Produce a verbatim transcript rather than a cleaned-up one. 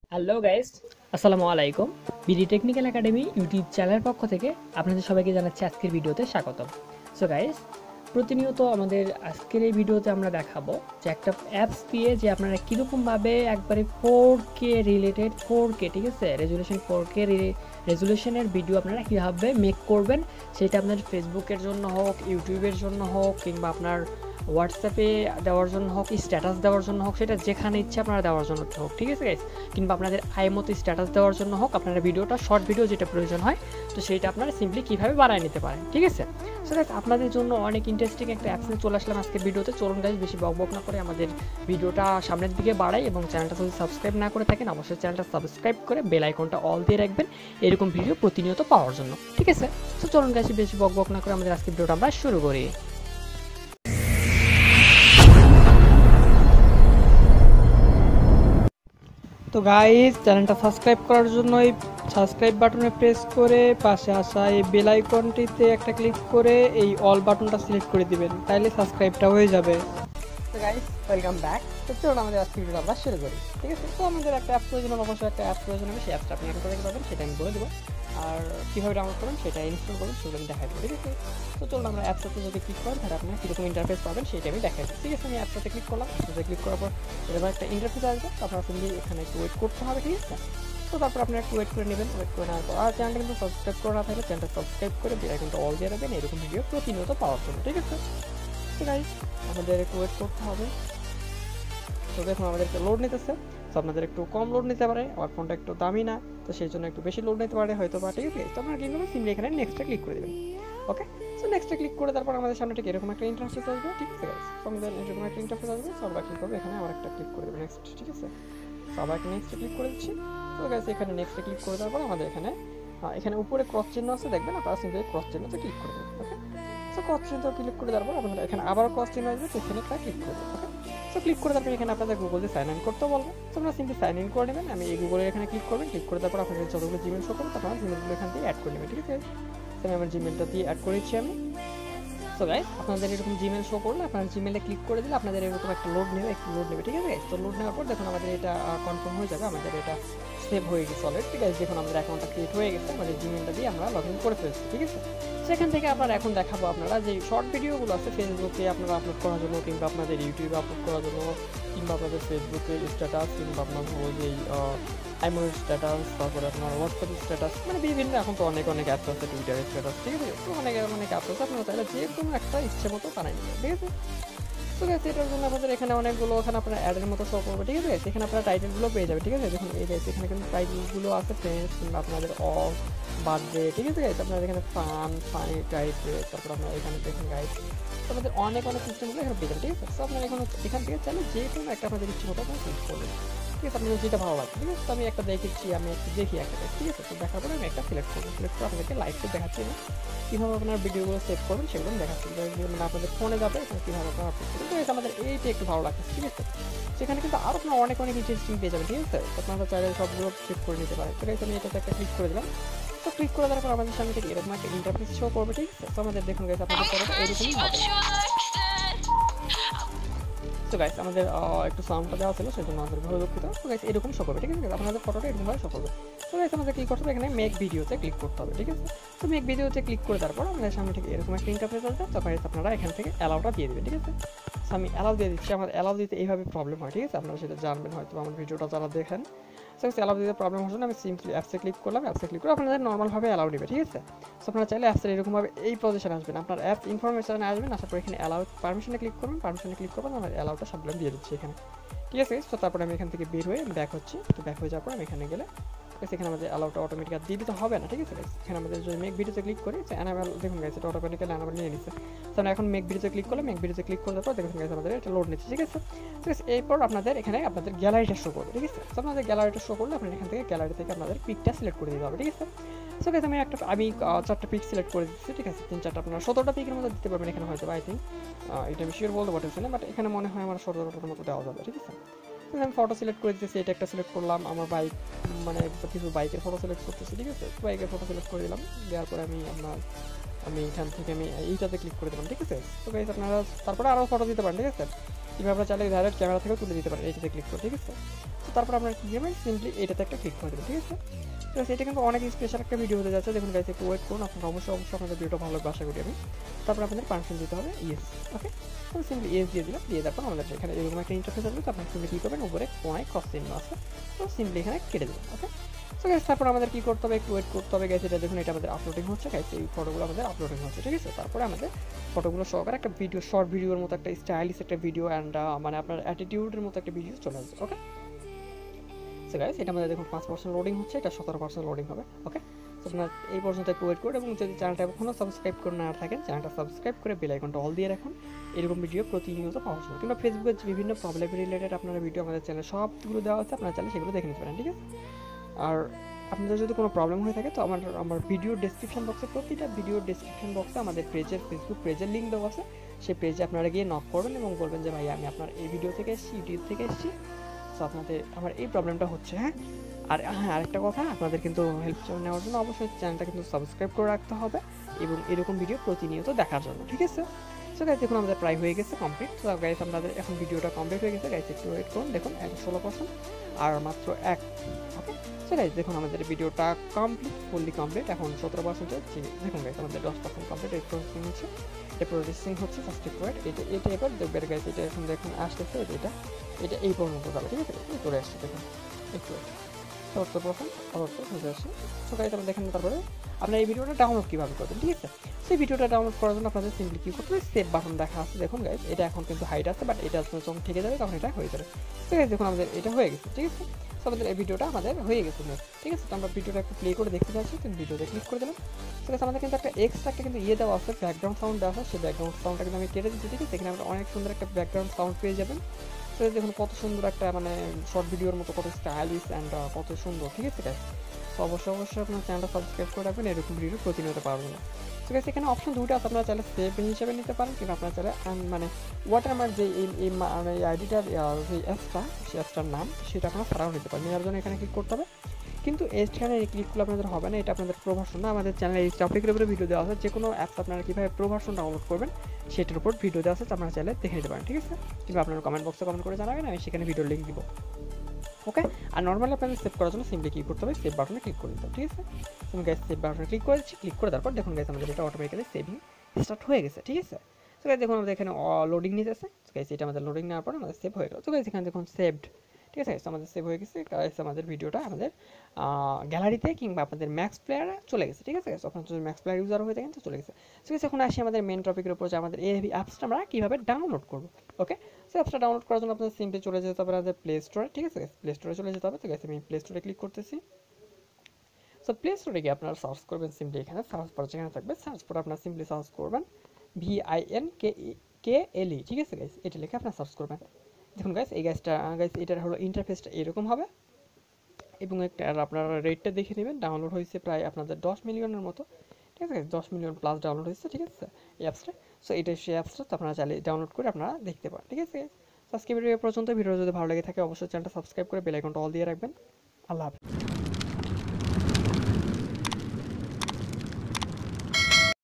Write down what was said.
Hello guys, আসসালামু আলাইকুম। BD technical academy YouTube চ্যানেলের পক্ষ থেকে আপনাদের সবাইকে জানাচ্ছি আজকের ভিডিওতে স্বাগতম। সো গাইস, প্রতিনিয়ত আমাদের আজকের এই ভিডিওতে আমরা দেখাবো যে একটা অ্যাপস দিয়ে যে আপনারা কীরকমভাবে একবারে four K related four K ঠিক আছে রেজুলেশন ফোর কে রেজুলেশনের ভিডিও আপনারা কীভাবে মেক করবেন, সেটা আপনার ফেসবুকের জন্য হোক, ইউটিউবের জন্য হোক, কিংবা আপনার হোয়াটসঅ্যাপে দেওয়ার জন্য হোক, স্ট্যাটাস দেওয়ার জন্য হোক, সেটা যেখানে ইচ্ছে আপনারা দেওয়ার জন্য হোক, ঠিক আছে গাইস, কিংবা আপনাদের আয় মতো স্ট্যাটাস দেওয়ার জন্য হোক, আপনারা ভিডিওটা শর্ট ভিডিও যেটা প্রয়োজন হয়, তো সেইটা আপনারা সিম্পলি কীভাবে বানায় নিতে পারেন, ঠিক আছে। সো গাইস, আপনাদের জন্য অনেক ইন্টারেস্টিং একটা অ্যাপস নিয়ে চলে আসলাম আজকের ভিডিওতে। চলুন গাইস, বেশি বক বক না করে আমাদের ভিডিওটা সামনের দিকে বাড়াই, এবং চ্যানেলটা যদি সাবস্ক্রাইব না করে থাকেন অবশ্যই চ্যানেলটা সাবস্ক্রাইব করে বেল আইকনটা অল দিয়ে রাখবেন এরকম ভিডিও প্রতিনিয়ত পাওয়ার জন্য, ঠিক আছে। সো চলুন গাইস, বেশি বক বক না করে আমাদের আজকের ভিডিওটা আমরা শুরু করি। তো গাইস, চ্যানেলটা সাবস্ক্রাইব করার জন্য এই সাবস্ক্রাইব বাটনে প্রেস করে পাশে আসা এই বেল আইকনটিতে একটা ক্লিক করে এই অল বাটনটা সিলেক্ট করে দিবেন, তাহলে সাবস্ক্রাইবটা হয়ে যাবে। তো গাইস, ওয়েলকাম ব্যাক। তো চলুন আমাদের আজকের ভিডিওটা আমরা শুরু করি, ঠিক আছে। তো আমাদের একটা অ্যাপ প্রয়োজন, অবশ্যই একটা অ্যাপ প্রয়োজন হবে। সেই অ্যাপটা আপনি কোথা থেকে পাবেন সেটা আমি বলে দেবো, আর কীভাবে ডাউনলোড করবেন সেটা ইনস্টল করবেন সেগুলো আমি দেখাই দেবো, ঠিক আছে। তো চলুন আমরা অ্যাপসটাতে যদি ক্লিক করেন তাহলে আপনার কীরকম ইন্টারফেস পাবেন সেটা আমি দেখাই দিই, ঠিক আছে। আমি অ্যাপসটাতে ক্লিক করলাম, অ্যাপসটাতে ক্লিক করার পর এবার একটা ইন্টারফেস আসবে, তো আপনার সিম্পলি এখানে একটু ওয়েট করতে হবে, ঠিক আছে। তো তারপর আপনারা একটু ওয়েট করে নেবেন, ওয়েট করে নেওয়ার পর আর চ্যানেলটা কিন্তু সাবস্ক্রাইব করা না থাকলে চ্যানেলটা সাবস্ক্রাইব করে বেল আইকনটা অল দিয়ে রাখবেন এরকম ভিডিও প্রতিনিয়ত পাওয়ার জন্য, ঠিক আছে। তো গাইস, আমাদের একটু ওয়েট করতে হবে। তো দেখুন আমাদের একটু লোড নিতেছে, তো আপনাদের একটু কম লোড নিতে পারে, আমার ফোনটা একটু দামি না, তো সেই জন্য একটু বেশি লোড নিতে পারে হয়তো বা, ঠিক আছে। তো আপনারা কী করবেন, সিম্পলি এখানে নেক্সটে ক্লিক করে দেবেন, ওকে। সো নেক্সটে ক্লিক করে তারপর আমাদের সামনে ঠিক এরকম একটা ইন্টারফেস আসবে, ঠিক আছে গাইস। তো আমাদের এরকম একটা ইন্টারফেস আসবে, সো আমরা ক্লিক করবো এখানে, আবার একটা ক্লিক করে দেবো নেক্সট, ঠিক আছে। সো আবার একটা নেক্সটে ক্লিক করে দিচ্ছি। তো গাইস, এখানে নেক্সটে ক্লিক করে দেওয়ার পর আমাদের এখানে এখানে উপরে ক্রস চিহ্ন আছে, দেখবেন আপনারা সিম্পলি ক্রস চিহ্নতে ক্লিক করে দেবেন, ওকে। সো ক্রস চিহ্নতে ক্লিক করে দেওয়ার পর আপনারা এখানে আবার ক্রস চিহ্ন আসবে, সেখানে একটা ক্লিক করে দেবেন, ওকে। সো ক্লিক করে তারপর এখানে আপনাদের গুগল দিয়ে সাইন ইন করতে বলবো, তো আপনারা সিম্পলি সাইন ইন করে নেবেন। আমি এই গুগলের এখানে ক্লিক করবেন, ক্লিক করে তারপর আপনাদের যতগুলো জিমেল শো করবেন তারপর জিমেলগুলো এখান থেকে অ্যাড করে নেবেন, ঠিক আছে। আমি আমার জিমেলটা দিয়ে অ্যাড করেছি আমি। সো গাইস, আপনাদের এরকম জিমেল শো করলে আপনার জিমেলে ক্লিক করে দিলে আপনাদের এরকম একটা লোড নেবে, একটু লোড নেবে, ঠিক আছে। তো লোড নেওয়ার পর দেখুন আমাদের এটা কনফার্ম হয়ে যাবে, আমাদের এটা সেভ হয়ে গেছে অলরেডি, ঠিক আছে। দেখুন আমাদের অ্যাকাউন্টটা ক্রিয়েট হয়ে গেছে, আমাদের জিমেলটা দিয়ে আমরা লগ ইন করে ফেলছি, ঠিক আছে। সেখান থেকে আপনারা এখন দেখাবো আপনারা যে শর্ট ভিডিওগুলো আছে ফেসবুকে আপনারা আপলোড করার জন্য, কিংবা আপনাদের ইউটিউবে আপলোড করার জন্য, কিংবা আপনাদের ফেসবুকে স্ট্যাটাস, কিংবা আপনার যে আইমোর স্ট্যাটাস, তারপরে আপনার হোয়াটসঅ্যাপ স্ট্যাটাস, মানে বিভিন্ন এখন তো অনেক অনেক অ্যাপস আছে, টুইটারের স্ট্যাটাস, ঠিক আছে। তো অনেক অনেক অ্যাপস আছে, আপনারা চাইলে যে কোনো একটা ইচ্ছে মতো বানাই নেবেন, ঠিক আছে। তো গাইস, এটার জন্য আমাদের এখানে অনেকগুলো এখানে আপনার অ্যাডের মতো শো করবে, ঠিক আছে। এখানে আপনারা টাইটেলগুলো পেয়ে যাবে, ঠিক আছে। দেখুন এই গাইস, এখানে কিন্তু টাইটেলগুলো আছে ফ্রেন্ডস, কিংবা আপনাদের অফ, বার্থডে, ঠিক আছে গাইস। আপনারা এখানে ফান ফানি টাইপে, তারপর আপনারা এখানে দেখুন গাইস, তো আমাদের অনেক অনেক সিস্টেমগুলো এখানে পেয়ে যাবেন, ঠিক আছে। তো আপনারা এখন এখান থেকে চাইলে যে কোনো একটা আপনাদের ইচ্ছে মতো আপনারা সিলেক্ট করবেন, ঠিক আছে। আপনাদের যেটা ভালো লাগবে, ঠিক আছে। তো আমি একটা দেখেছি, আমি একটু দেখি একটা, ঠিক আছে। তো দেখার পরে আমি একটা সিলেক্ট করবো, সিলেক্ট করে আপনাদেরকে লাইভে দেখাচ্ছি না কীভাবে আপনার ভিডিওগুলো সেভ করবেন সেগুলো আমি দেখাচ্ছি, মানে আপনাদের ফোনে যাবে এবং কীভাবে আপনারা আপলোড করবেন। তো আমাদের এইটা একটু ভালো লাগছে, ঠিক আছে। সেখানে কিন্তু আরও আপনার অনেক অনেক ইন্টারেস্টিং পেয়ে যাবেন, ঠিক আছে। আপনারা চাইলে সবগুলো চেক করে নিতে পারেন। তো আমি এটাতে একটা ক্লিক করে দিলাম। তো ক্লিক করে দেওয়ার পর আমাদের সামনে থেকে এরকম একটা ইন্টারফেস শো করবে, ঠিক আছে। তো আমাদের দেখুন গাইস, আপনাদের পরে এরকমই হবে। তো গাইস, আমাদের একটু সাউন্ডটা দেওয়া ছিল সেজন্য আমাদের ভালো দুঃখিত। তো গাইস, এরকম শো করবে, ঠিক আছে। আপনাদের ফটোটা এরকমভাবে শো করবে। তো গাইস, আমাদের ক্লিক করতে হবে এখানে মেক ভিডিওতে ক্লিক করতে হবে, ঠিক আছে। তো মেক ভিডিওতে ক্লিক করে তারপর আমাদের সামনে থেকে এরকম একটা ইন্টারফেস আসবে। তো গাইস, আপনারা এখান থেকে অ্যালাউটা দিয়ে দেবেন, ঠিক আছে। তো আমি অ্যালাউ দিয়ে দিচ্ছি। আমার অ্যালাউ দিতে এইভাবে প্রবলেম হয়, ঠিক আছে। আপনারা সেটা জানবেন হয়তো আমার ভিডিওটা যারা দেখেন। সো অ্যালাউ দিতে প্রবলেম হচ্ছে না, আমি সিম্পলি অ্যাপসে ক্লিক করলাম, অ্যাপসে ক্লিক করে আপনাদের নর্মালভাবে অ্যালাউ নেবে, ঠিক আছে। সো আপনারা চাইলে অ্যাপসের এরকমভাবে এই পজিশনে আসবেন, আপনার অ্যাপ ইনফরমেশনে আসবেন, আসার পর এখানে অ্যালাউ পারমিশনে ক্লিক করবেন, পারমিশনে ক্লিক করবেন, আমার অ্যালাউটা সবগুলো দিয়ে দিচ্ছি এখানে, ঠিক আছে। তো তারপরে আমি এখান থেকে বের হয়ে ব্যাক হচ্ছি। তো ব্যাক হয়ে যাওয়ার পর আমি এখানে গেলে এখানে আমাদের অ্যালাউটা অটোমেটিক আর দিয়ে দিতে হবে না, ঠিক আছে। এখানে আমাদের যদি মেক ভিডিওতে ক্লিক করি অ্যানাবেল, দেখুন গাইস, এটা অটোমেটিক্যালি অ্যানাবেল নিয়ে নিচ্ছে। তো আমরা এখন মেক ভিডিওতে ক্লিক করলে মেক ভিডিওতে ক্লিক করার পর দেখুন গাইস, আমাদের এটা লোড নিচ্ছে, ঠিক আছে। ঠিক আছে, এরপর আপনাদের এখানে আপনাদের গ্যালারিটা শো করবে, ঠিক আছে। তো আপনাদের গ্যালারিটা শো করলে আপনার এখান থেকে গ্যালারি থেকে আপনাদের পিকটা সিলেক্ট করে দিতে হবে, ঠিক আছে। সো গাইস, আমি একটা আমি চারটা পিক সিলেক্ট করে দিচ্ছি, ঠিক আছে। তিন চারটা আপনারা সতেরোটা পিকের মতো দিতে পারবেন এখানে হয়তো, আই থিঙ্ক এটা আমি শিওর বলতে পারতেছি না, বাট এখানে মনে হয় আমার সতেরোটার মতো দেওয়া যাবে, ঠিক আছে। আমি ফটো সিলেক্ট করে দিতেছি, এটা একটা সিলেক্ট করলাম, আমার বাইক মানে কিছু বাইকের ফটো সিলেক্ট করতেছি, ঠিক আছে। বাইকের ফটো সিলেক্ট করে দিলাম, দেওয়ার পরে আমি আপনার আমি এখান থেকে আমি এইটাতে ক্লিক করে দিলাম, ঠিক আছে। তো গাইস, আপনারা তারপরে আরও ফটো দিতে পারেন, ঠিক আছে। কীভাবে আপনারা চাইলে ডাইরেক্ট ক্যামেরা থেকেও তুলে দিতে পারেন এইটাতে ক্লিক করে, ঠিক আছে। তো তারপর আপনারা কী করবেন, সিম্পলি এটাতে একটা ক্লিক করে দেবেন, ঠিক আছে। তো এটা কিন্তু অনেক স্পেশাল একটা ভিডিও হতে যাচ্ছে, দেখুন গাইস একটু ওয়েট করুন, আপনারা অবশ্যই অবশ্যই আপনাদের ভিডিওটা ভালো লাগবে আশা করি আমি। তারপর আপনাদের পারমিশন দিতে হবে ইয়েস, ওকে। তো সিম্পলি ইয়েস দিয়ে দিলাম, দিয়ে তারপর আমাদের এখানে এরকম একটা ইন্টারফেস আসবে, তো আপনারা সিম্পলি কী করবেন, উপরে কোনায় ক্রস চিহ্ন আছে, তো সিম্পলি এখানে কেটে দেবেন, ওকে। সো গাইস তারপর আমাদের কী করতে হবে, একটু ওয়েট করতে হবে গাইস, এটা দেখুন এটা আমাদের আপলোডিং হচ্ছে গাইস, এই ফটোগুলো আমাদের আপলোডিং হচ্ছে, ঠিক আছে। তারপরে আমাদের ফটোগুলো সহকারে একটা ভিডিও, শর্ট ভিডিওর মতো একটা স্টাইলিশ একটা ভিডিও অ্যান্ড মানে আপনার অ্যাটিটিউডের মতো একটা ভিডিও চলে আসবে, ওকে। সো গাইস এটা আমাদের দেখুন পাঁচ পার্সেন্ট লোডিং হচ্ছে, এটা সতেরো পার্সেন্ট লোডিং হবে, ওকে। সো আপনার এই পর্যন্ত একটু ওয়েট করুন, এবং যদি চ্যানেলটা এখনও সাবস্ক্রাইব করে না থাকেন, চ্যানেলটা সাবস্ক্রাইব করে বেল আইকনটা অল দিয়ে রাখুন, এরকম ভিডিও প্রতিনিয়ত পাওয়ার জন্য। কিংবা ফেসবুকের যে বিভিন্ন প্রবলেম রিলেটেড আপনারা ভিডিও আমাদের চ্যানেলে সবগুলো দেওয়া আছে, আপনারা চাইলে সেগুলো দেখে নিতে পারেন, ঠিক আছে। আর আপনাদের যদি কোনো প্রবলেম হয়ে থাকে, তো আমার আমার ভিডিও ডেসক্রিপশন বক্সে, প্রতিটা ভিডিও ডেসক্রিপশন বক্সে আমাদের পেজের, ফেসবুক পেজের লিঙ্ক দেওয়া আছে, সেই পেজে আপনারা গিয়ে নক করবেন এবং বলবেন যে ভাই আমি আপনার এই ভিডিও থেকে এসেছি, ইউটিউব থেকে এসেছি, সো আপনাদের আমার এই প্রবলেমটা হচ্ছে, হ্যাঁ। আর হ্যাঁ আরেকটা কথা, আপনাদের কিন্তু হেল্প নেওয়ার জন্য অবশ্যই চ্যানেলটা কিন্তু সাবস্ক্রাইব করে রাখতে হবে, এবং এরকম ভিডিও প্রতিনিয়ত দেখার জন্য, ঠিক আছে। সো গাইস দেখুন আমাদের প্রায় হয়ে গেছে কমপ্লিট। সো গাইস আমাদের এখন ভিডিওটা কমপ্লিট হয়ে গেছে গাইস, একটু ওয়েট করুন, দেখুন এটা ষোলো পার্সেন্ট আর মাত্র এক, ওকে। সো গাইস দেখুন আমাদের ভিডিওটা কমপ্লিট, ফুললি কমপ্লিট, এখন সতেরো পার্সেন্ট হচ্ছে, দেখুন গাইস আমাদের দশ পার্সেন্ট কমপ্লিট, এই প্রসেসিং হচ্ছে, এটা প্রসেসিং হচ্ছে ফার্স্ট ওয়েট, এটা এটা এবার দেখবেন গাইস, এটা এখন দেখুন আসতেছে, এটা এটা এই পর্যন্ত যাবে, ঠিক আছে, এই চলে আসছে, দেখুন একটু সত্তর পার্সেন্ট সত্তর হয়ে আসছে। সো গাইস আমরা দেখেন, তারপরে আপনার এই ভিডিওটা ডাউনলোড কীভাবে করবেন, ঠিক আছে। সেই ভিডিওটা ডাউনলোড করার জন্য আপনাদের সিম্পলি কী করতে হবে, সেভ বাটন দেখা আছে, দেখুন গাইস এটা এখন কিন্তু হাইট আছে, বাট এটা যখন থেকে যাবে তখন এটা হয়ে যাবে। তো গাইস দেখুন আমাদের এটা হয়ে গেছে, ঠিক আছে। সো আমাদের এই ভিডিওটা আমাদের হয়ে গেছে, ঠিক আছে। তো আমরা ভিডিওটা একটু প্লে করে দেখতে পাচ্ছি, তো ভিডিওতে ক্লিক করে দিলাম। তো গাইস আমাদের কিন্তু একটা এক্সট্রা একটা কিন্তু ইয়ে দেওয়া আছে, ব্যাকগ্রাউন্ড সাউন্ড দেওয়া আছে, সেই ব্যাকগ্রাউন্ড সাউন্ডটা কিন্তু আমি কেটে দিচ্ছি, ঠিক আছে। এখানে আমরা অনেক সুন্দর একটা ব্যাকগ্রাউন্ড সাউন্ড পেয়ে যাবেন। তো দেখুন কত সুন্দর একটা মানে শর্ট ভিডিওর মতো, কত স্টাইলিশ অ্যান্ড কত সুন্দর, ঠিক আছে গাইস। তো অবশ্যই অবশ্যই আপনার চ্যানেলটা সাবস্ক্রাইব করে রাখবেন, এরকম ভিডিও প্রতিনিয়ত পারবেন না। তো গাইস এখানে অপশন দুটো আছে, আপনারা চাইলে সেভ হিসেবে নিতে পারেন, কিন্তু আপনারা চাইলে মানে ওয়াটারমার্ক যে এই মানে আইডিটার যে অ্যাপসটা, সেই অ্যাপসটার নাম সেটা আপনারা ছাড়াও নিতে পারেন। নেওয়ার জন্য এখানে ক্লিক করতে হবে, কিন্তু এখানে এই ক্লিকগুলো আপনাদের হবে না, এটা আপনাদের প্রো ভার্সন না। আমাদের চ্যানেলে এই টপিকের উপরে ভিডিও দেওয়া আছে, যে কোনো অ্যাপস আপনারা কীভাবে প্রো ভার্সন ডাউনলোড করবেন সেটার উপর ভিডিও দেওয়া আছে, আপনারা চাইলে দেখে নিতে পারেন, ঠিক আছে। কিংবা আপনারা কমেন্ট বক্সে কমেন্ট করে জানাবেন, আমি সেখানে ভিডিওর লিঙ্ক দিব, ওকে। আর নর্মালি আপনাদের সেভ করার জন্য সিম্পলি কী করতে হবে, সেভ বাটনে ক্লিক করে দিতে হবে, ঠিক আছে। আমি গাইস সেভ বাটনে ক্লিক করেছি, ক্লিক করে তারপর দেখুন গাইস আমাদের এটা অটোমেটিক্যালি সেভিং স্টার্ট হয়ে গেছে, ঠিক আছে। তো গাইস দেখুন আমাদের এখানে লোডিং নিতেছে, তো গাইস এটা আমাদের লোডিং নেওয়ার পর আমাদের সেভ হয়ে গেল। তো গাইস এখানে দেখুন সেভড, ঠিক আছে, আমাদের সেভ হয়ে গেছে গাইস, আমাদের ভিডিওটা আমাদের গ্যালারিতে কিংবা আপনাদের ম্যাক্স প্লেয়ারে চলে গেছে, ঠিক আছে। তখন যদি ম্যাক্স প্লেয়ার ইউজার হয়ে থাকেন তো চলে গেছে। তো গাইস এখন আসি আমাদের মেন টপিকের উপর, যে আমাদের এই অ্যাপসটা আমরা কীভাবে ডাউনলোড করবো, ওকে। সো অ্যাপসটা ডাউনলোড করার জন্য আপনাদের সিম্পলি চলে যেতে হবে আমাদের প্লে স্টোরে, ঠিক আছে। প্লে স্টোরে চলে যেতে হবে। তো গাইস আমি প্লে স্টোরে ক্লিক করতেছি। সো প্লে স্টোরে গিয়ে আপনারা সার্চ করবেন, সিম্পলি এখানে সার্চ বার যেখানে থাকবে, সার্চ পরে আপনারা সিম্পলি সার্চ করবেন V I N K K L E, ঠিক আছে গাইস, এটা লিখে আপনারা সার্চ করবেন। দেখুন গাইস এই গাইসটা গাইস এটার হলো ইন্টারফেসটা এরকম হবে, এবং একটা আপনারা রেটটা দেখে নেবেন। ডাউনলোড হয়েছে প্রায় আপনাদের দশ মিলিয়নের মতো, ঠিক আছে, দশ মিলিয়ন প্লাস ডাউনলোড হয়েছে, ঠিক আছে এই অ্যাপসটা। সো এটা সেই অ্যাপসটা, তো আপনারা চাইলে ডাউনলোড করে আপনারা দেখতে পারেন, ঠিক আছে। সাবস্ক্রাইব ভিডিও পর্যন্ত, ভিডিও যদি ভালো লেগে থাকে অবশ্যই চ্যানেলটা সাবস্ক্রাইব করে বেল আইকনটা অল দিয়ে রাখবেন। আল্লাহ হাফেজ।